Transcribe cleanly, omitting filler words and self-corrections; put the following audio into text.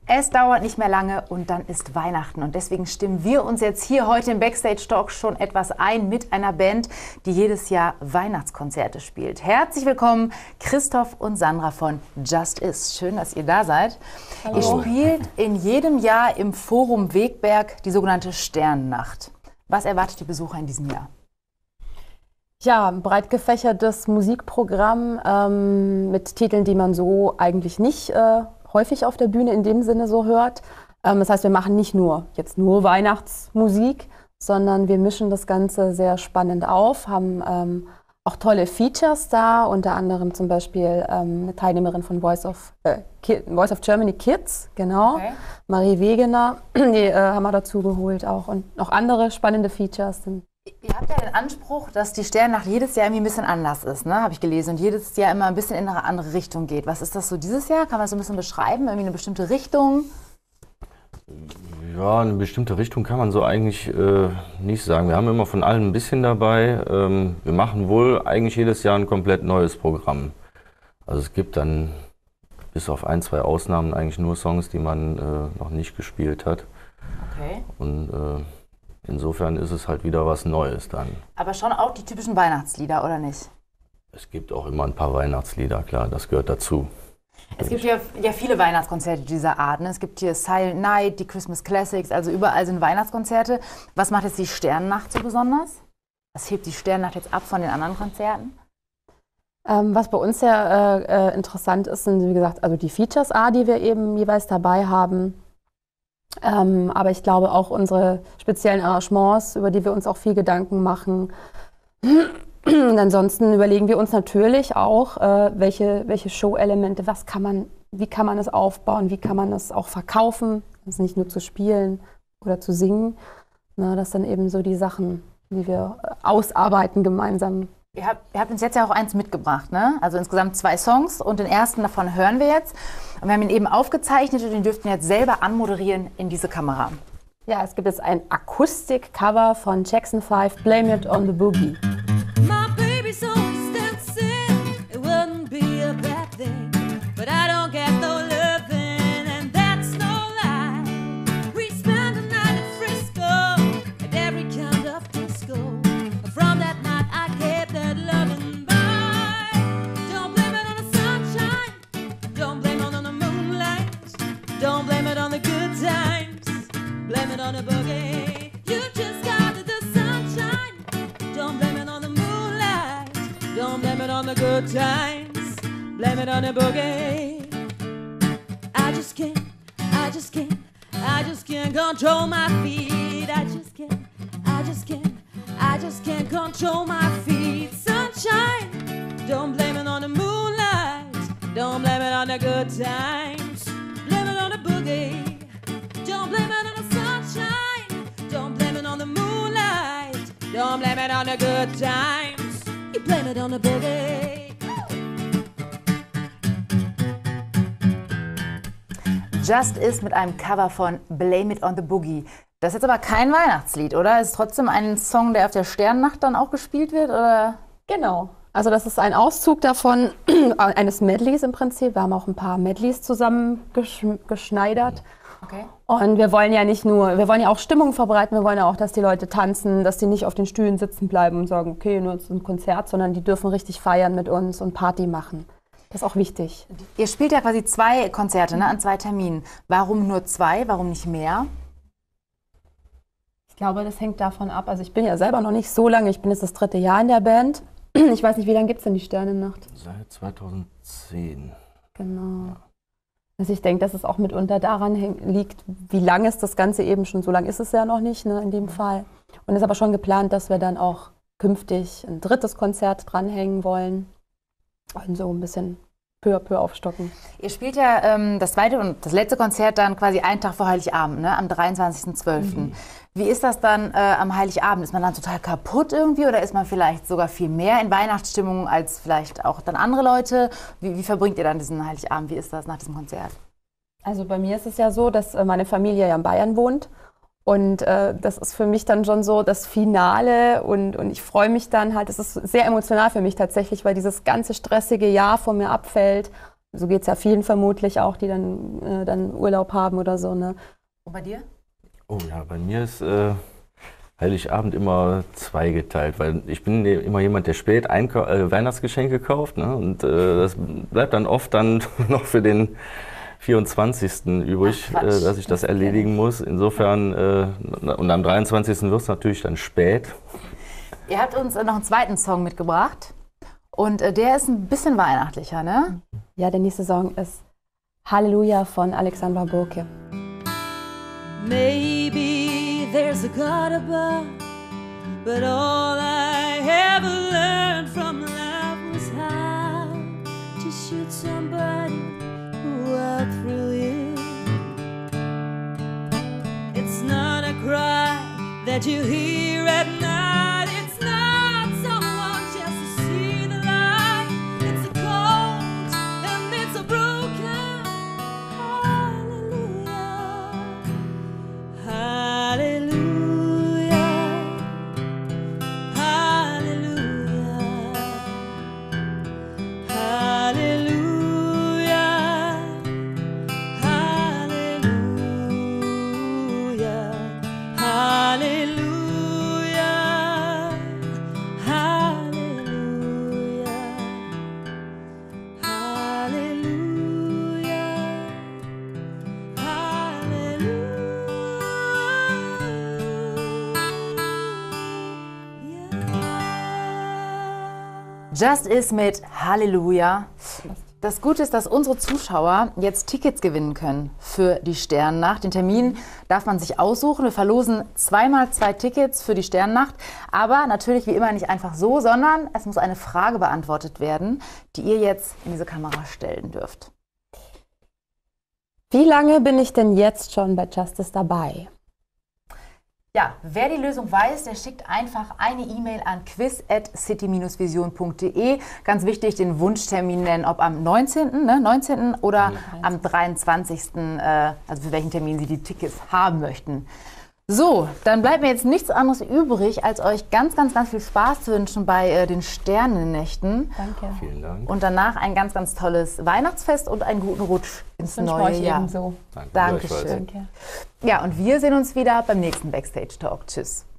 Es dauert nicht mehr lange und dann ist Weihnachten und deswegen stimmen wir uns jetzt hier heute im Backstage Talk schon etwas ein mit einer Band, die jedes Jahr Weihnachtskonzerte spielt. Herzlich willkommen Christoph und Sandra von Just Is. Schön, dass ihr da seid. Hallo. Ihr spielt in jedem Jahr im Forum Wegberg die sogenannte Sternennacht. Was erwartet die Besucher in diesem Jahr? Ja, ein breit gefächertes Musikprogramm mit Titeln, die man so eigentlich nicht häufig auf der Bühne in dem Sinne so hört. Das heißt, wir machen nicht nur Weihnachtsmusik, sondern wir mischen das Ganze sehr spannend auf, haben auch tolle Features da, unter anderem zum Beispiel eine Teilnehmerin von Voice of Germany Kids, genau, okay. Marie Wegener, die haben wir dazu geholt auch und noch andere spannende Features sind. Ihr habt ja den Anspruch, dass die Sternennacht jedes Jahr irgendwie ein bisschen anders ist, ne? Habe ich gelesen. Und jedes Jahr immer ein bisschen in eine andere Richtung geht. Was ist das so dieses Jahr? Kann man das so ein bisschen beschreiben? Irgendwie eine bestimmte Richtung? Ja, eine bestimmte Richtung kann man so eigentlich nicht sagen. Wir haben immer von allem ein bisschen dabei. Wir machen wohl eigentlich jedes Jahr ein komplett neues Programm. Also es gibt dann bis auf ein, zwei Ausnahmen eigentlich nur Songs, die man noch nicht gespielt hat. Okay. Und insofern ist es halt wieder was Neues dann. Aber schon auch die typischen Weihnachtslieder, oder nicht? Es gibt auch immer ein paar Weihnachtslieder, klar, das gehört dazu. Es gibt ja viele Weihnachtskonzerte dieser Art. Ne? Es gibt hier Silent Night, die Christmas Classics, also überall sind Weihnachtskonzerte. Was macht jetzt die Sternennacht so besonders? Was hebt die Sternennacht jetzt ab von den anderen Konzerten? Was bei uns sehr interessant ist, sind wie gesagt also die Features, die wir eben jeweils dabei haben. Aber ich glaube auch unsere speziellen Arrangements, über die wir uns auch viel Gedanken machen. Und ansonsten überlegen wir uns natürlich auch, welche Show-Elemente, wie kann man es aufbauen, wie kann man es auch verkaufen, also nicht nur zu spielen oder zu singen. Na, das sind eben so die Sachen, die wir ausarbeiten gemeinsam. Ihr habt uns jetzt ja auch eins mitgebracht, ne? Also insgesamt 2 Songs und den ersten davon hören wir jetzt. Und wir haben ihn eben aufgezeichnet und den dürften jetzt selber anmoderieren in diese Kamera. Ja, es gibt jetzt ein Akustik-Cover von Jackson 5, Blame It on the Boogie. My baby's always dancing, it wouldn't be a bad thing, but I don't get no loving, and that's no lie. We spent the night in Frisco, at every kind of disco. From that night I kept that loving by. Don't blame it on the sunshine, don't blame it on the moonlight, don't blame it on the good times, blame it on the boogie. You just got the sunshine, don't blame it on the moonlight, don't blame it on the good times, blame it on the boogie. I just can't control my feet. I just can't control my feet. Sunshine, don't blame it on the moonlight, don't blame it on the good times, blame it on the boogie. Don't blame it on the sunshine, don't blame it on the moonlight, don't blame it on the good times, you blame it on the boogie. Just Is mit einem Cover von Blame It on the Boogie. Das ist jetzt aber kein Weihnachtslied, oder? Ist es trotzdem ein Song, der auf der Sternennacht dann auch gespielt wird, oder? Genau. Also das ist ein Auszug davon, eines Medleys im Prinzip. Wir haben auch ein paar Medleys zusammen geschneidert. Okay. Und wir wollen ja auch Stimmung verbreiten, wir wollen ja auch, dass die Leute tanzen, dass die nicht auf den Stühlen sitzen bleiben und sagen, okay, nur ein Konzert, sondern die dürfen richtig feiern mit uns und Party machen. Das ist auch wichtig. Ihr spielt ja quasi 2 Konzerte, ne, an 2 Terminen. Warum nur 2? Warum nicht mehr? Ich glaube, das hängt davon ab. Also ich bin ja selber noch nicht so lange, ich bin jetzt das 3. Jahr in der Band. Ich weiß nicht, wie lange gibt es denn die Sternennacht? Seit 2010. Genau. Also ich denke, dass es auch mitunter daran liegt, wie lange ist das Ganze eben schon, so lange ist es ja noch nicht, ne, in dem Fall. Und es ist aber schon geplant, dass wir dann auch künftig ein 3. Konzert dranhängen wollen und so ein bisschen peu à peu aufstocken. Ihr spielt ja das 2. und das letzte Konzert dann quasi einen Tag vor Heiligabend, ne, am 23.12. Wie ist das dann am Heiligabend? Ist man dann total kaputt irgendwie oder ist man vielleicht sogar viel mehr in Weihnachtsstimmung als vielleicht auch dann andere Leute? Wie verbringt ihr dann diesen Heiligabend? Wie ist das nach diesem Konzert? Also bei mir ist es ja so, dass meine Familie ja in Bayern wohnt. Und das ist für mich dann schon so das Finale und ich freue mich dann halt, es ist sehr emotional für mich tatsächlich, weil dieses ganze stressige Jahr von mir abfällt. So geht es ja vielen vermutlich auch, die dann Urlaub haben oder so. Ne? Und bei dir? Oh ja, bei mir ist Heiligabend immer zweigeteilt, weil ich bin immer jemand, der spät Weihnachtsgeschenke kauft, ne? Und das bleibt dann oft dann noch für den 24. übrig, Ach, Quatsch. dass ich das erledigen muss. Insofern, und am 23. wird es natürlich dann spät. Ihr habt uns noch einen zweiten Song mitgebracht und der ist ein bisschen weihnachtlicher, ne? Ja, der nächste Song ist Halleluja von Alexandra Burke. Maybe there's a God above, but all I ever learned from love was how to shoot somebody who outthrew you. It's not a cry that you hear at night. It's not someone just to see the light. It's a cold and it's a broken hallelujah. Hallelujah, hallelujah, hallelujah, hallelujah, hallelujah, Just Is mit Halleluja. Das Gute ist, dass unsere Zuschauer jetzt Tickets gewinnen können für die Sternennacht. Den Termin darf man sich aussuchen. Wir verlosen 2x2 Tickets für die Sternennacht. Aber natürlich wie immer nicht einfach so, sondern es muss eine Frage beantwortet werden, die ihr jetzt in diese Kamera stellen dürft. Wie lange bin ich denn jetzt schon bei Justice dabei? Ja, wer die Lösung weiß, der schickt einfach eine E-Mail an quiz@city-vision.de. Ganz wichtig, den Wunschtermin nennen, ob am 19. Oder am 23., also für welchen Termin Sie die Tickets haben möchten. So, dann bleibt mir jetzt nichts anderes übrig, als euch ganz, ganz, ganz viel Spaß zu wünschen bei den Sternennächten. Danke. Vielen Dank. Und danach ein ganz, ganz tolles Weihnachtsfest und einen guten Rutsch ins Wünsche neue euch Jahr. ebenso. Danke, Dankeschön. gleichfalls. Danke. Ja, und wir sehen uns wieder beim nächsten Backstage Talk. Tschüss.